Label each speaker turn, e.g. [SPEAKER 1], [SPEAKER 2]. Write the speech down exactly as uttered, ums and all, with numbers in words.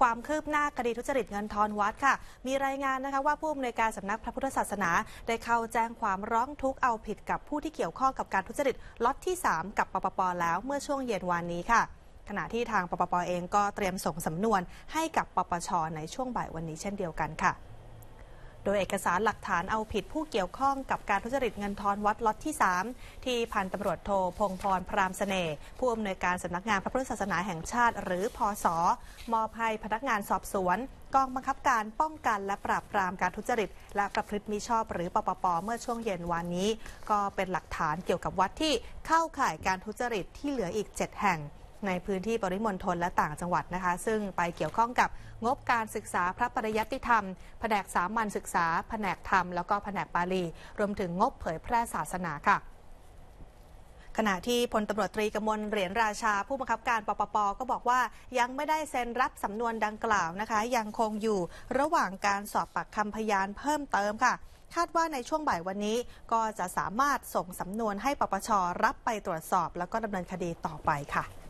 [SPEAKER 1] ความคืบหน้าคดีทุจริตเงินทอนวัดค่ะมีรายงานนะคะว่าผู้อำนวยการสำนักพระพุทธศาสนาได้เข้าแจ้งความร้องทุกข์เอาผิดกับผู้ที่เกี่ยวข้องกับการทุจริตล็อตที่สามกับปปป.แล้วเมื่อช่วงเย็นวานนี้ค่ะขณะที่ทางปปป.เองก็เตรียมส่งสำนวนให้กับปปช.ในช่วงบ่ายวันนี้เช่นเดียวกันค่ะโดยเอกสารหลักฐานเอาผิดผู้เกี่ยวข้องกับการทุจริตเงินทอนวัดล็อตที่สามที่พันตำรวจโทพงพรพรามเสน่ห์ผู้อำนวยการสำนักงานพระพุทธศาสนาแห่งชาติหรือพศมอบให้พนักงานสอบสวนกองบังคับการป้องกันและปราบปรามการทุจริตและประพฤติมิชอบหรือปปป.เมื่อช่วงเย็นวานนี้ก็เป็นหลักฐานเกี่ยวกับวัดที่เข้าข่ายการทุจริตที่เหลืออีกเจ็ดแห่งในพื้นที่ปริมณฑลและต่างจังหวัดนะคะซึ่งไปเกี่ยวข้องกับงบการศึกษาพระปริยัติธรรมแผนกสามัญศึกษาแผนกธรรมแล้วก็แผนกบาลีรวมถึงงบเผยแพร่ศาสนาค่ะขณะที่พลตำรวจตรีกมลเหรียญราชาผู้บังคับการปปป.ก็บอกว่ายังไม่ได้เซ็นรับสำนวนดังกล่าวนะคะยังคงอยู่ระหว่างการสอบปากคำพยานเพิ่มเติมค่ะคาดว่าในช่วงบ่ายวันนี้ก็จะสามารถส่งสำนวนให้ปปช.รับไปตรวจสอบแล้วก็ดำเนินคดีต่อไปค่ะ